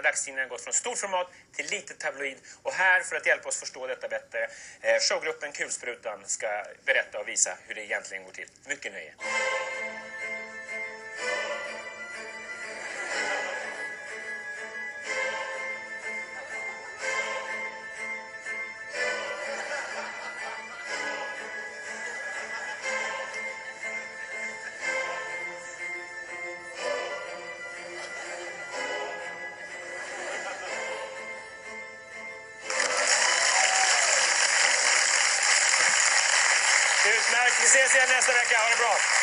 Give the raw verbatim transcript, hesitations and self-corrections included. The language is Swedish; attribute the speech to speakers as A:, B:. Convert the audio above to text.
A: när dagstidningen gått från stort format till litet tabloid. Och här, för att hjälpa oss förstå detta bättre, eh, showgruppen Kulsprutan ska berätta och visa hur det egentligen går till. Mycket nöje. Utmärkt, vi ses igen nästa vecka, ha det bra!